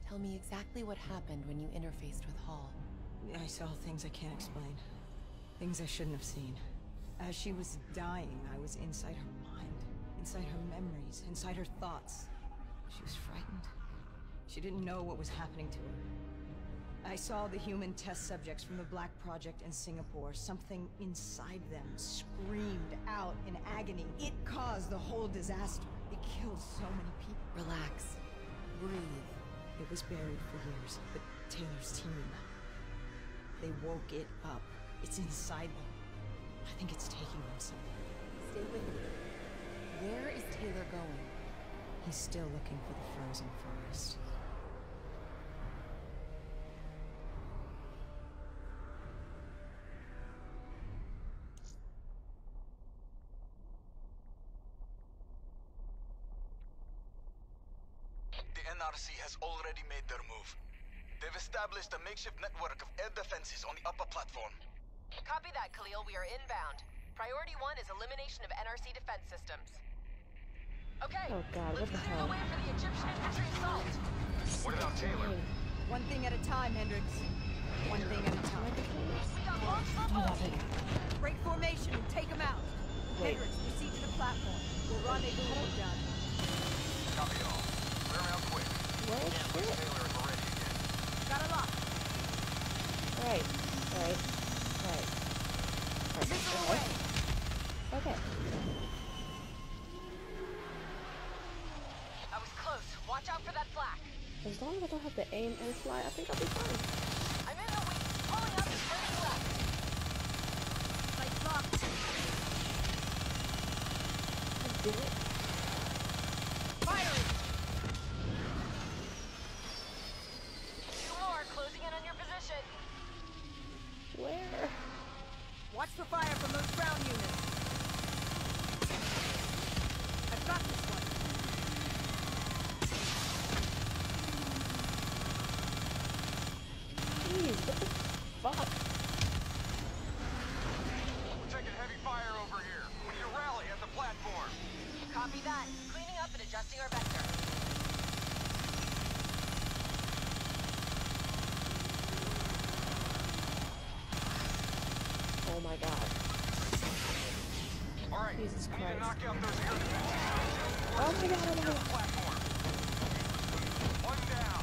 Tell me exactly what happened when you interfaced with Hall. I saw things I can't explain. Things I shouldn't have seen. As she was dying, I was inside her mind. Inside her memories. Inside her thoughts. She was frightened. She didn't know what was happening to her. I saw the human test subjects from the Black Project in Singapore. Something inside them screamed out in agony. It caused the whole disaster. It killed so many people. Relax. Breathe. It was buried for years, but Taylor's team, they woke it up. It's inside them. I think it's taking them somewhere. Stay with me. Where is Taylor going? He's still looking for the frozen forest. The NRC has already made their move. They've established a makeshift network of air defenses on the upper platform. Copy that, Khalil. We are inbound. Priority 1 is elimination of NRC defense systems. Okay, Oh God, what let's the clear hell? the way for the Egyptian infantry assault. What about Taylor? One thing at a time, Hendricks. One thing at a time. We got multiple foes. Break formation and take them out. Wait. Hendricks, proceed to the platform. We'll rendezvous when we're done. Copy it all. Clear them out quick. What? Can't lose Taylor if we're ready again. Got a lock. Right. Missile away. Okay. I was close. Watch out for that flak. As long as I don't have to aim and fly, I think I'll be fine. I'm in the wing. Pulling up and turning left. Lights locked. I did it. Firing. 2 more. Closing in on your position. Where? Watch the fire from those ground units. I've got this one. Jeez, what the fuck? We're taking heavy fire over here. We need a rally at the platform. Copy that. Cleaning up and adjusting our vector. Oh my God. All right, Jesus we need to Christ. knock out those air defenses. Oh my God, oh my Get on the God. platform. One down.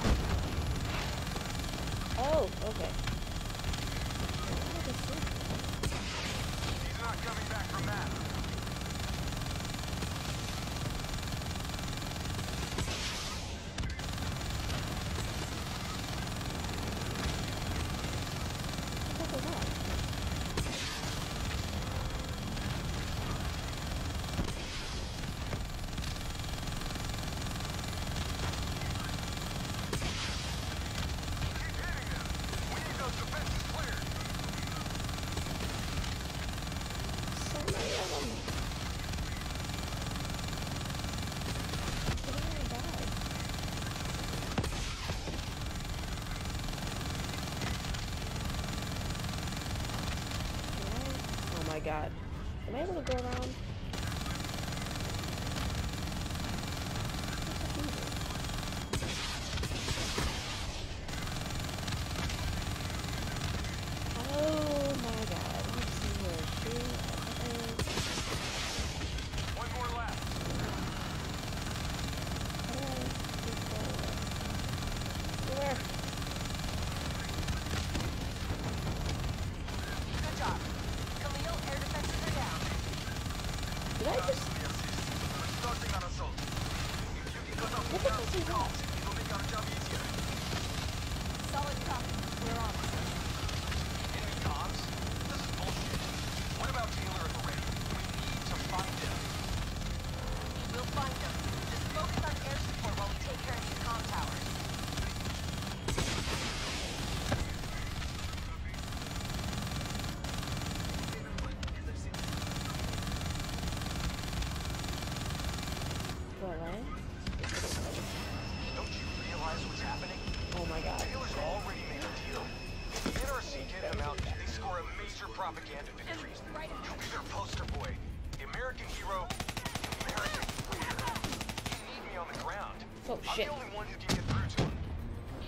Oh, okay. He's not coming back from that. What was that? Keep hitting them. We need those defenses cleared. So many of them. Where did I die? Oh my God. Am I able to go around? Oh my God. Let's see here. Shoot. One more left. Where? Good job. Khalil, air defenses are down. Did I just... We're starting an assault. If you can cut off What the the fuck is that? comms, it will make our job easier. Solid copy. We're on. Enemy comms? This is bullshit. What about Taylor and Ray? We need to find him. We'll find them. Just focus on air support while we take care of these comm towers. Do I land? Don't you realize what's happening? Oh my God. Taylor's already made a deal. If the NRC get him out, they score a major propaganda victory. He'll be their poster boy. The American hero, the American leader. You need me on the ground. Oh I'm shit. the only one who can get through to him.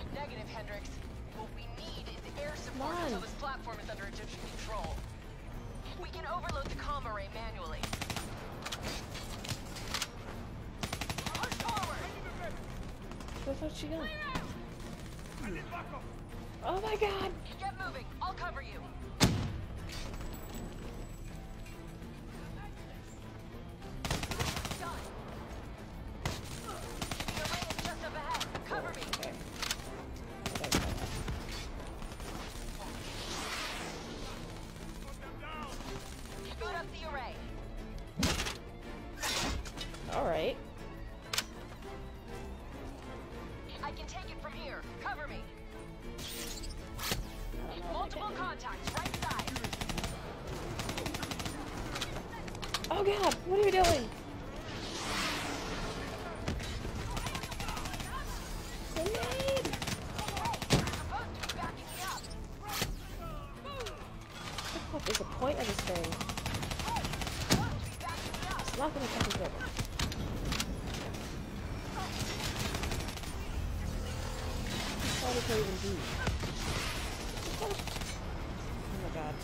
Negative, Hendricks. What we need is air support Come on. until this platform is under Egyptian control. We can overload the comm array manually. Push forward! Where the fuck's she going? Oh my god! Get moving. I'll cover you. Done. The array is just up ahead. Cover me. Okay. Boot up the array. Alright. I can take it from here. Cover me. Multiple contacts, right side. Oh god, what are you doing? Grenade! You're supposed to be backing me up. What the fuck is the point of this thing? Supposed to be backing me up. It's not gonna fucking work. What does that even do? What the fuck? Oh my god.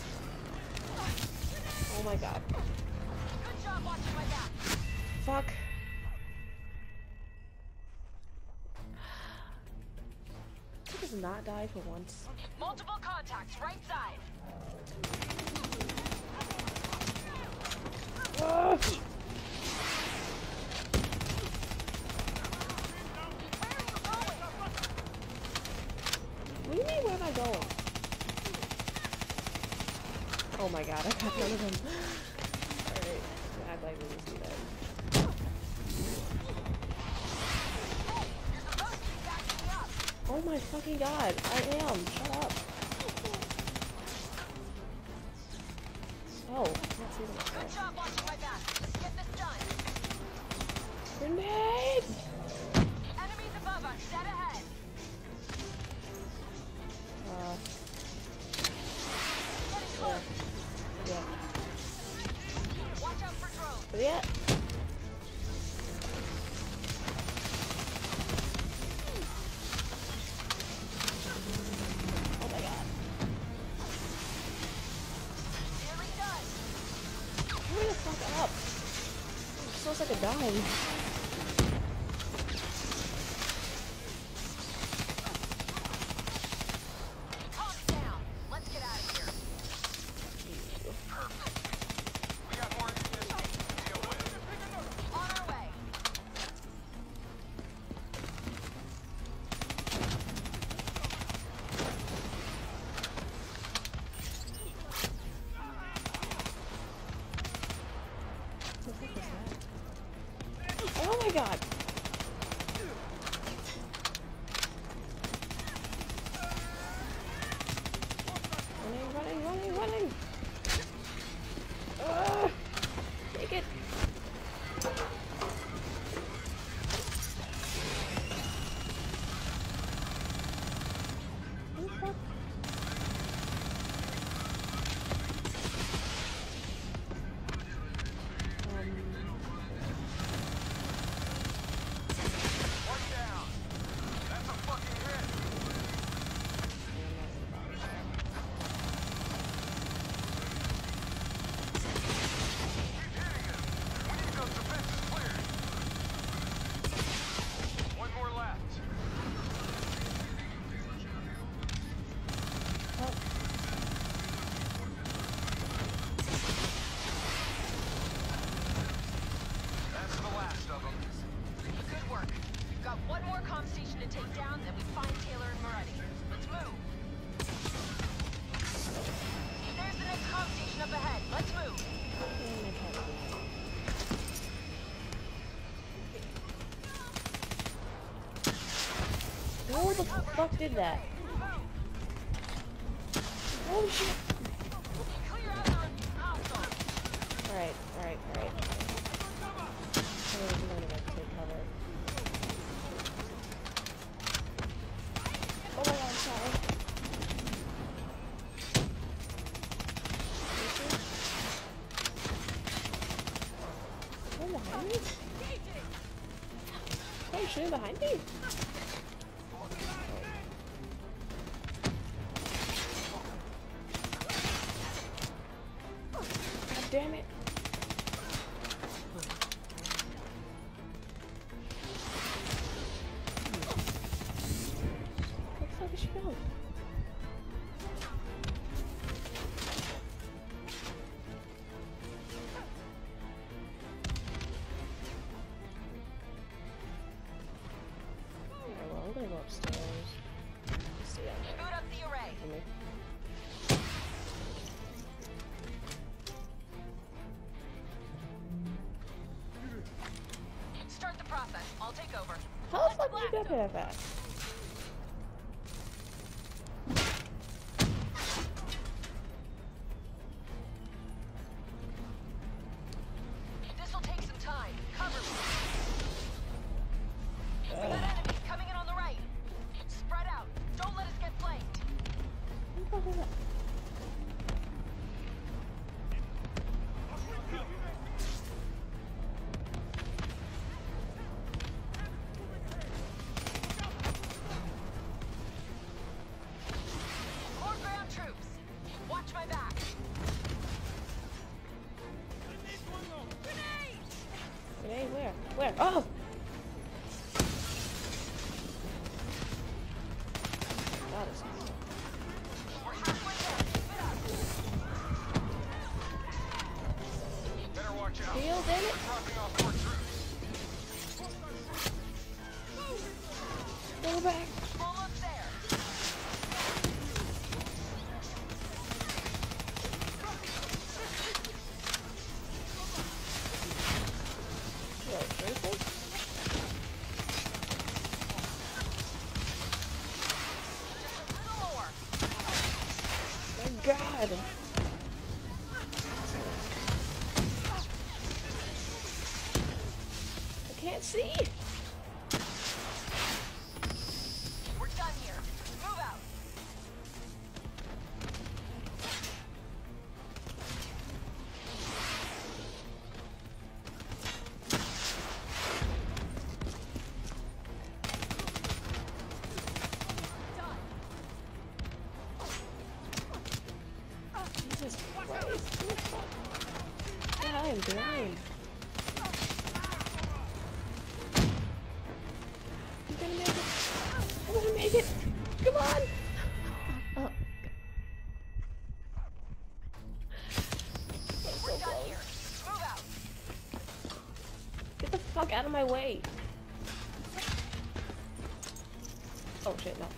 Oh my god. Good job watching my back. Fuck. He does not die for once. Multiple contacts, right side. Ugh. What do you mean, where am I going? Oh my god, I got none of them. Alright, act like we just do that. You're supposed to be backing me up. Oh my fucking god, I am. Shut up. Oh, I can't see them. Good job watching my back. Let's get this done. Grenade! Enemies above us, dead ahead. Getting close. Yeah. Watch out for drones. But yeah. Oh my god. Nearly done. Hurry the fuck up. I'm so sick of dying. Calm down. Let's get out of here. We got more than this to deal with. On our way. What the fuck was that? Oh my god. Running. Take it. What the fuck? One down. That's a fucking hit. Keep hitting him. We need those defenses cleared. One more left. That's the last of them. Good work. We've got one more comm station to take down, then we find Taylor and Moretti. Let's move. There's the next comm station up ahead. Let's move. Who the fuck did that? Holy shit. Clear out on hostile. Alright. I'm gonna take cover. Oh my god, I'm sorry. Oh, behind me? Oh, you're shooting behind me? damn it. Where the fuck is she going? Alright, well, I'm gonna go upstairs. See ya. Boot up the array. Start the process. I'll take over. How the fuck did you get here that fast? This'll take some time. Cover me. We got enemies coming in on the right. Spread out. Don't let us get flanked. What the fuck is that? More ground troops. Watch my back. Grenade, where? Where? Oh! That is We're halfway there. Keep it up. Better watch out. Heal, damn it! Dropping off more troops. Go back! Almost there. Yo, seriously? Just a little more. My god! I can't see! We're done here. Move out. Jesus Christ! What the fuck? God, I am blind. I'm gonna make it! I'm gonna make it! Come on! Oh. We're done here. Move out. Get the fuck out of my way! Oh shit, no.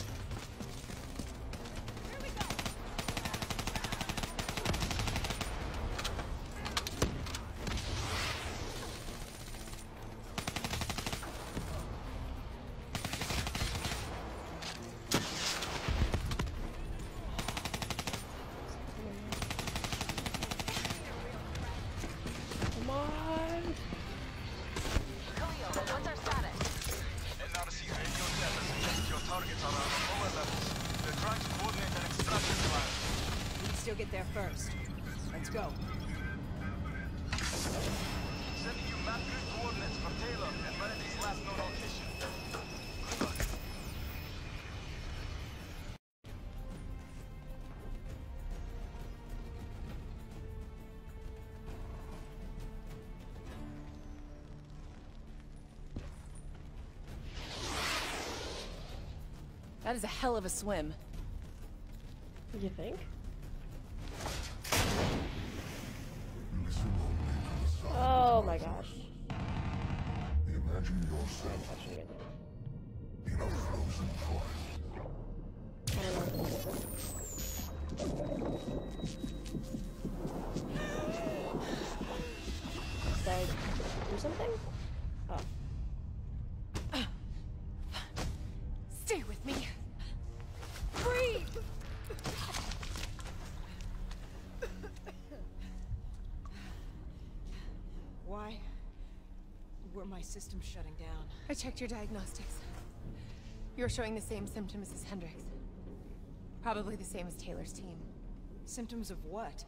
Come on! Khalil, what's our status? NRC radio data suggests your targets are on the lower levels. They're trying to coordinate an extraction plan. We can still get there first. Let's go. Sending you map grid coordinates for Taylor and Meredith's last known location. Good luck. That is a hell of a swim. You think? Oh my gosh. Imagine yourself Touching it. in a frozen forest. I don't know what this is. Did I do something? Oh. Stay with me. Breathe! Why were my systems shutting down? I checked your diagnostics. You're showing the same symptoms as Hendricks. Probably the same as Taylor's team. Symptoms of what?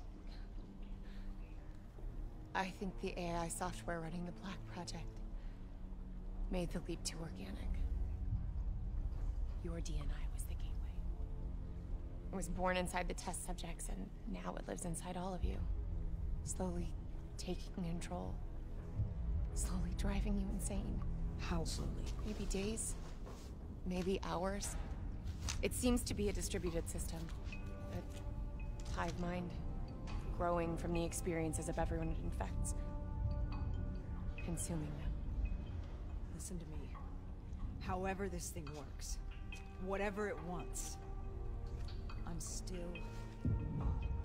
I think the AI software running the Black Project made the leap to organic. Your DNI was the gateway. It was born inside the test subjects, and now it lives inside all of you. Slowly taking control. Slowly driving you insane. How slowly? Maybe days. Maybe hours. It seems to be a distributed system. A hive mind. Growing from the experiences of everyone it infects. Consuming them. Listen to me. However this thing works, whatever it wants, I'm still me.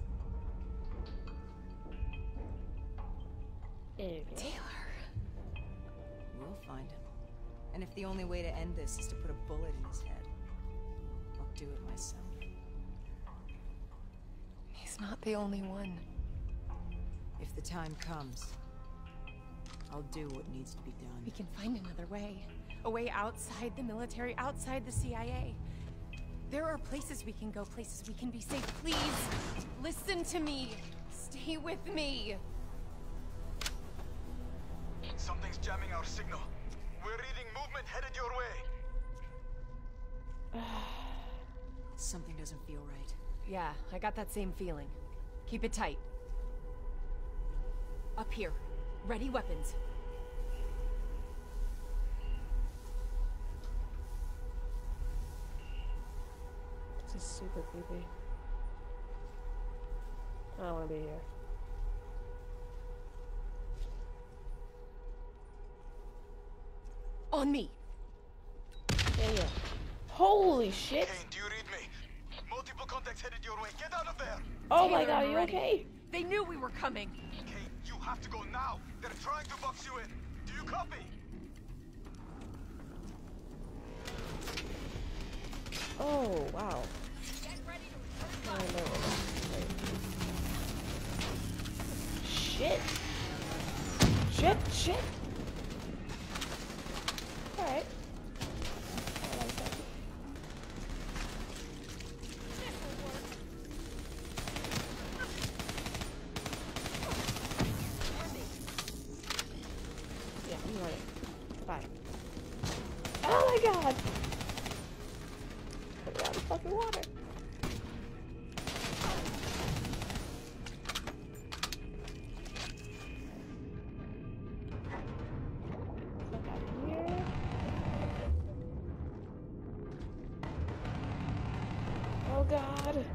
Taylor. We'll find him. And if the only way to end this is to put a bullet in his head, I'll do it myself. He's not the only one. If the time comes, I'll do what needs to be done. We can find another way. A way outside the military, outside the CIA. There are places we can go, places we can be safe. Please, listen to me. Stay with me. Something's jamming our signal. We're reading movement headed your way. Something doesn't feel right. Yeah, I got that same feeling. Keep it tight. Up here. Ready weapons. This is super creepy. I don't want to be here. On me. Yeah. Holy shit! Kane, do you read me? Multiple contacts headed your way. Get out of there! Oh my Taylor, god, are I'm you ready. okay? They knew we were coming. Kane, you have to go now. They're trying to box you in. Do you copy? Oh, wow. I know. Shit! Shit! Alright. I like that. Yeah, I'm running. Bye. Oh my god! Put it out of fucking water. Look out here. Oh god.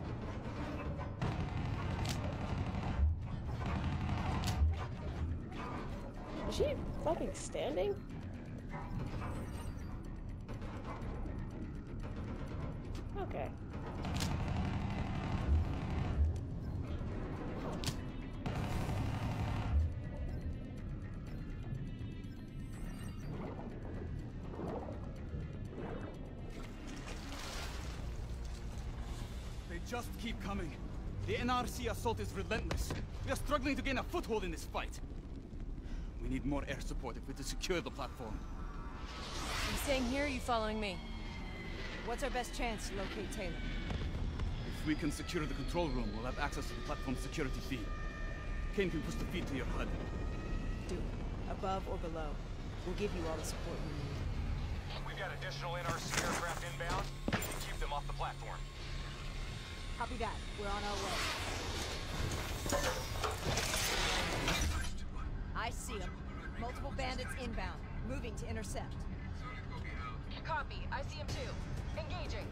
Is she fucking standing? Okay. They just keep coming. The NRC assault is relentless. We are struggling to gain a foothold in this fight. We need more air support if we're to secure the platform. You staying here or you following me? What's our best chance to locate Taylor? If we can secure the control room, we'll have access to the platform's security feed. Kane can push the feed to your HUD. Do it. Above or below. We'll give you all the support we need. We've got additional NRC aircraft inbound. We can keep them off the platform. Copy that. We're on our way. I see them. Multiple bandits inbound. Moving to intercept. Copy. I see him too. Engaging.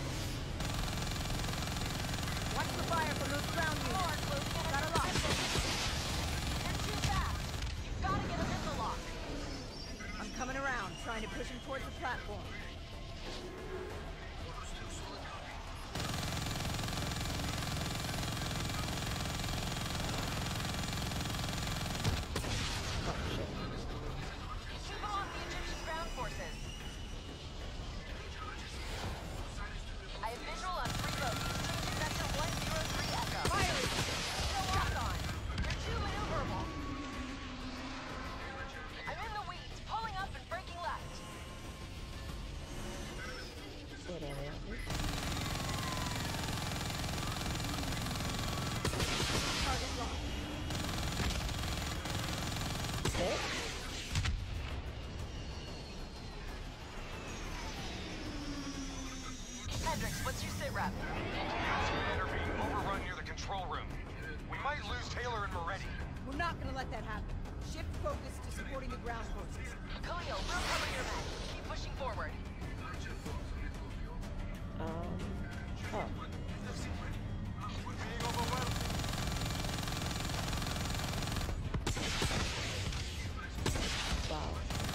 Watch the fire from those ground units. Got a lock. They're too fast. You've got to get him in the lock. I'm coming around, trying to push him towards the platform. Keep them off the Egyptian ground forces. I have visual on 3 boats. Changing vector 103 Echo. Firing! Still lock on. They're too maneuverable. I'm in the weeds, pulling up and breaking left. Slow down, yeah. Target locked. Sick. Hendricks, what's your sit rep? Commander being overrun near the control room. We might lose Taylor and Moretti. We're not gonna let that happen. Shift focus to supporting the ground forces. Khalil, we'll cover your men. Keep pushing forward. Oh. We're being overwhelmed. Wow.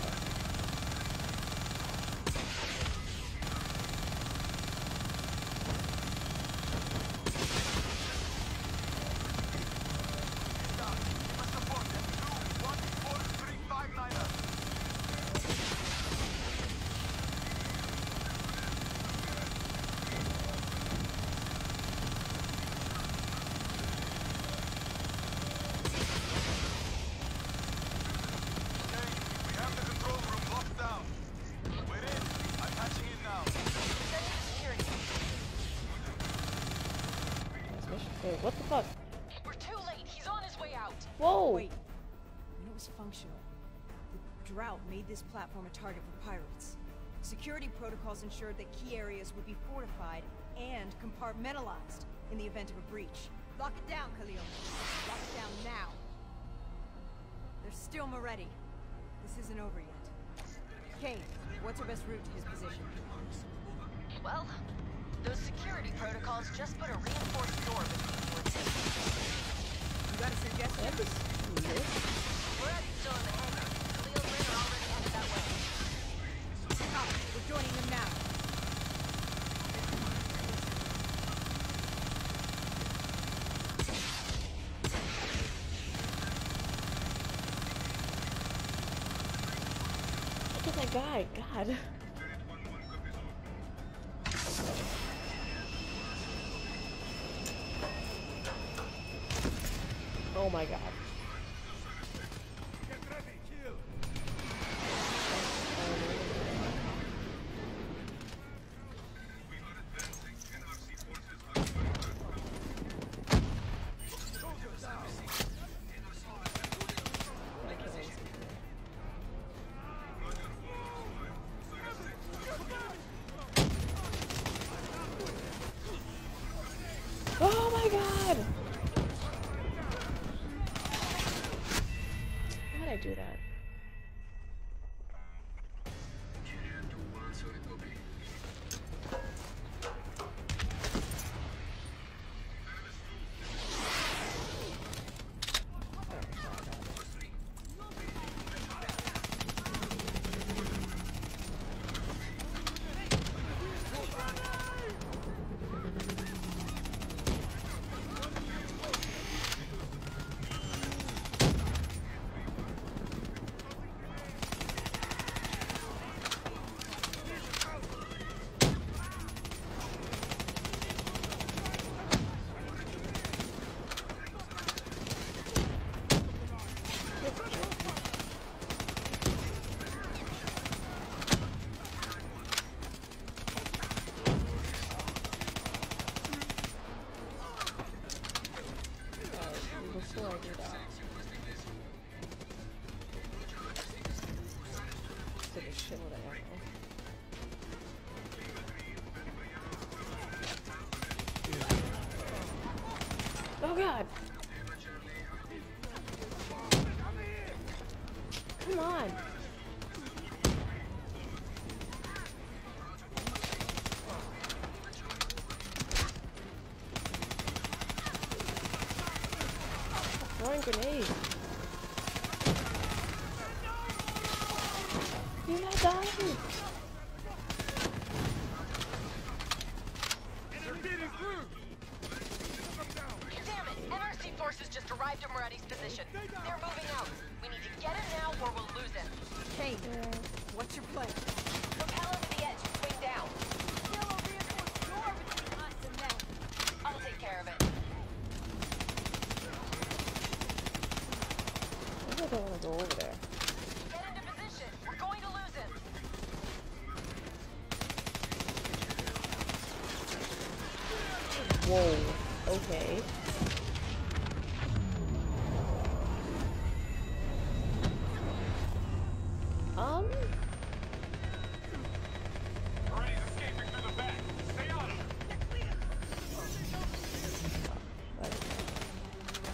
Wait, what the fuck? We're too late. He's on his way out. Whoa! Wait. When it was functional, the drought made this platform a target for pirates. Security protocols ensured that key areas would be fortified and compartmentalized in the event of a breach. Lock it down, Khalil. Lock it down now. There's still Moretti. This isn't over yet. Kane, what's our best route to his position? Well, those security protocols just put a reinforced door between you and him. You got a suggestion? That is weird. Moretti's still in the hangar. Khalil's men are already headed that way. Copy. We're joining them now. Look at that guy. God. Oh my god. Oh my god! Why'd I do that? Before I do that. Took a shitload of ammo. Oh god! Come on! Throwing grenades. You're not dying. Damn it! NRC forces just arrived at Moretti's position. They're moving out. We need to get him now or we'll lose him. Kane, what's your plan? Propel him to the edge and swing down. Still a reinforced door between us and them. I'll take care of it. I don't want to go over there. Get into position. We're going to lose him. Whoa. Okay. Moretti's escaping through the back. Stay on him.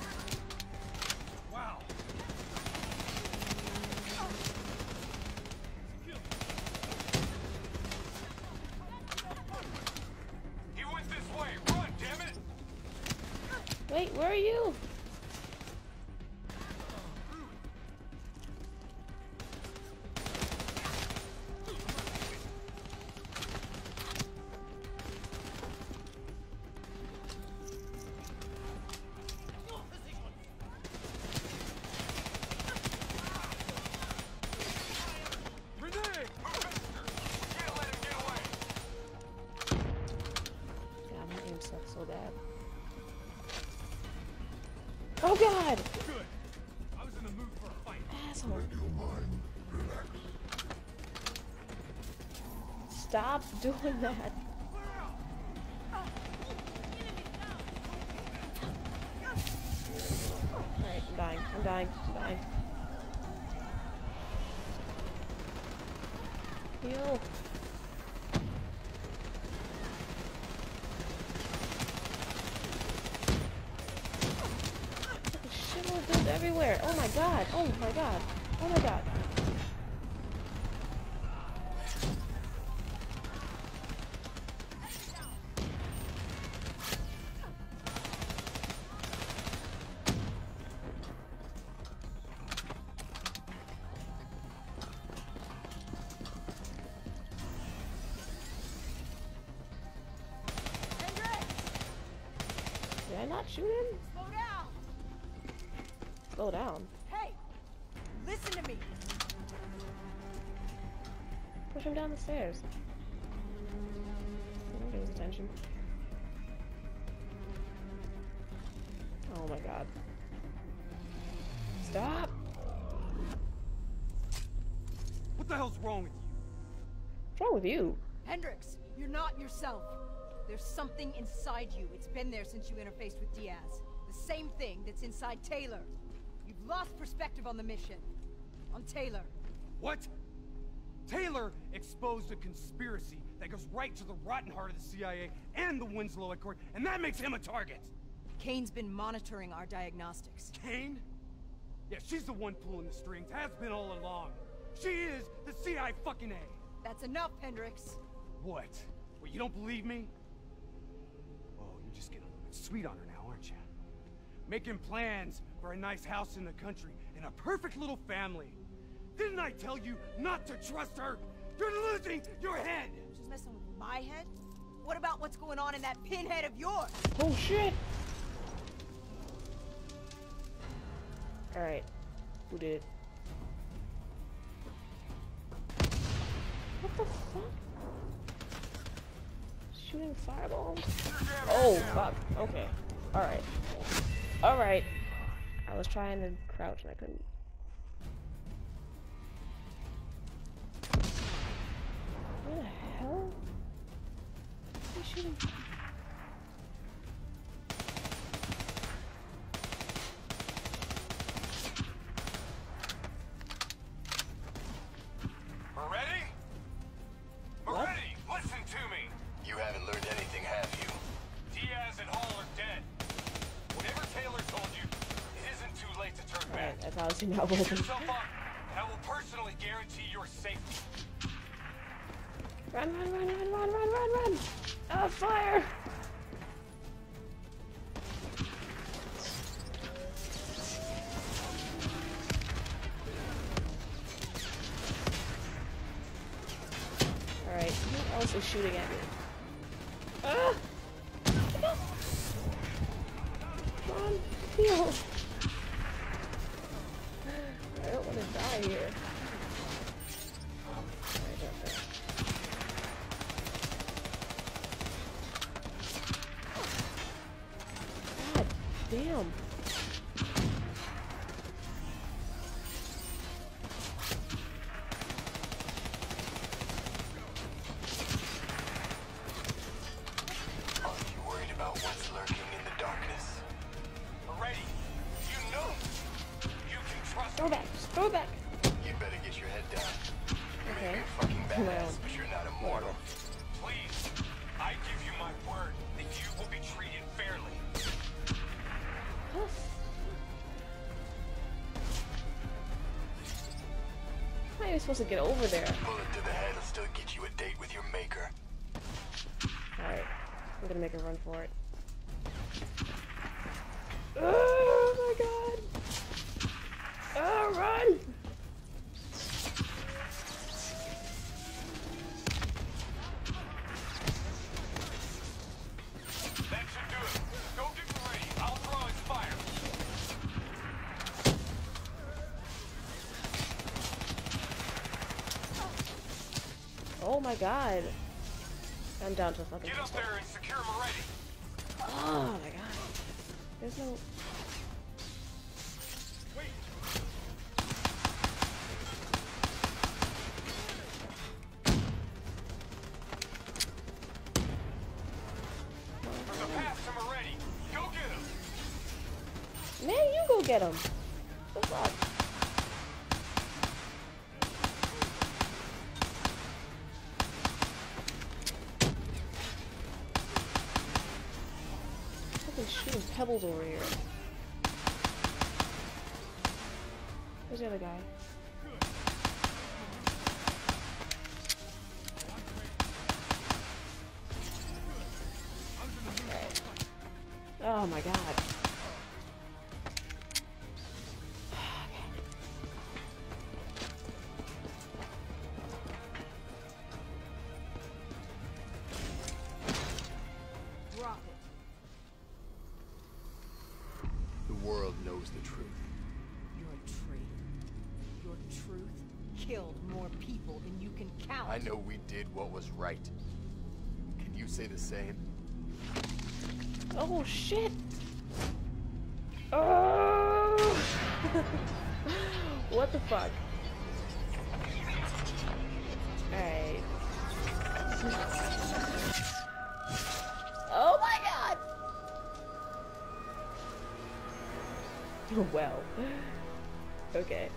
Wait, where are you? So bad. Oh god! Good. I was in the mood for a fight. Asshole. Let your mind relax. Stop doing that. Alright, I'm dying. I'm dying. I'm dying. Heal. Dudes everywhere. Oh my god. Oh my god. Oh my god. Hendricks! Did I not shoot him? Slow down! Slow down. Hey! Listen to me! Push him down the stairs. Don't get his attention. Oh my god. Stop! What the hell's wrong with you? What's wrong with you? Hendricks, you're not yourself. There's something inside you. It's been there since you interfaced with Diaz. The same thing that's inside Taylor. You've lost perspective on the mission. On Taylor. What? Taylor exposed a conspiracy that goes right to the rotten heart of the CIA and the Winslow Accord, and that makes him a target. Kane's been monitoring our diagnostics. Kane? Yeah, she's the one pulling the strings, has been all along. She is the CIA fucking A. That's enough, Hendricks. What? Well, you don't believe me? Oh, you're just getting a little bit sweet on her now, aren't you? Making plans for a nice house in the country and a perfect little family. Didn't I tell you not to trust her? You're losing your head! She's messing with my head? What about what's going on in that pinhead of yours? Oh shit! Alright. Who did it? What the fuck? Shooting fireballs? Oh, fuck. Okay. Alright. Alright. I was trying to crouch and I couldn't. What the hell? Who's shooting? Ready? What? Ready! Listen to me! You haven't learned anything, have you? Diaz and Hall are dead. Whatever Taylor told you, it isn't too late to turn back. Alright, that's obviously not Get working. yourself up, and I will personally guarantee your safety. Run, run, run, run, run, run, run, run! Oh, fire! Alright, who else is shooting at me? Ah! Come on, heal! I don't want to die here. Alright, okay. God damn. Aren't you worried about what's lurking in the darkness? Ready? You know you can trust Throw me. back, just throw back. You'd better get your head down. You may Okay. be a fucking Well, badass, but you're not immortal. Please, I give you my word that you will be treated fairly. How are you supposed to get over there? Bullet to the head will still get you a date with your maker. Alright, I'm gonna make a run for it. Oh my god! Oh, run! That should do it. Go get ready. I'll throw his fire. Oh my god. I'm down to a fucking Get up pistol. there and secure him already. Oh my god. There's no... Wait. The paths him already. Go get him. Man, you go get him. The fuck? Fucking shooting pebbles over here. Where's the other guy? Oh my god. Drop it. The world knows the truth. You're a traitor. Your truth killed more people than you can count. I know we did what was right. Can you say the same? Oh shit! Oh! What the fuck? Alright. Oh my god! Well. Okay.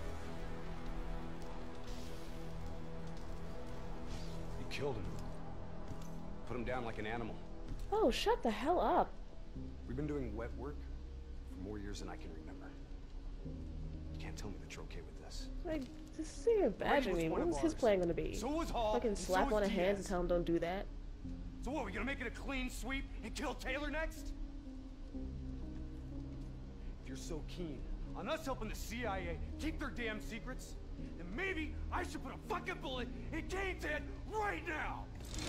You killed him. Put him down like an animal. Oh, shut the hell up. We've been doing wet work for more years than I can remember. You can't tell me that you're okay with this. Like, this is badgering me. What was his plan gonna be? So was Hall. Fucking and so slap was on a hand and Diaz. tell him don't do that? So what, we gonna make it a clean sweep and kill Taylor next? If you're so keen on us helping the CIA keep their damn secrets, then maybe I should put a fucking bullet in Kane's head right now!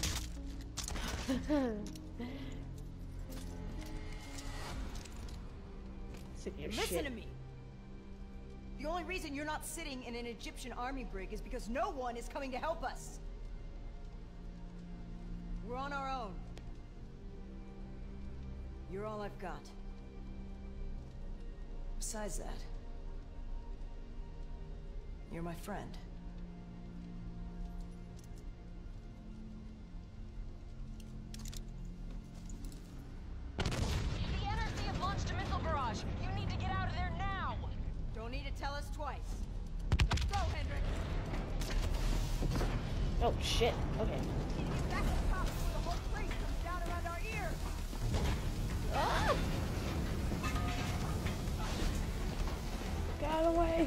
Sick of your Listen shit. to me. The only reason you're not sitting in an Egyptian army brig is because no one is coming to help us. We're on our own. You're all I've got. Besides that, you're my friend. The NRC have launched a missile barrage. You need to get out of there now. Don't need to tell us twice. Let's go, Hendricks. Oh shit. Okay. Get back to the top before the whole place comes down around our ears. Ah! Get out of the way.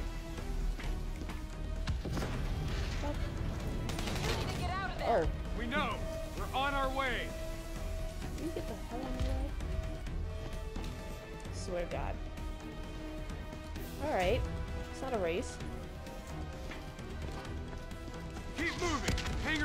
Fuck. You need to get out of there. Oh, We know! We're on our way! you get the hell out of the way. Swear to God. Alright. It's not a race. Keep moving! Hang